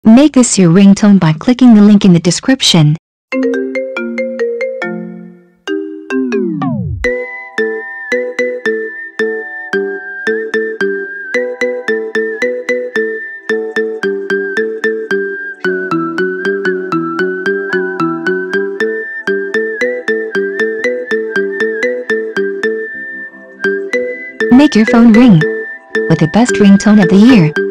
Make this your ringtone by clicking the link in the description. Make your phone ring with the best ringtone of the year.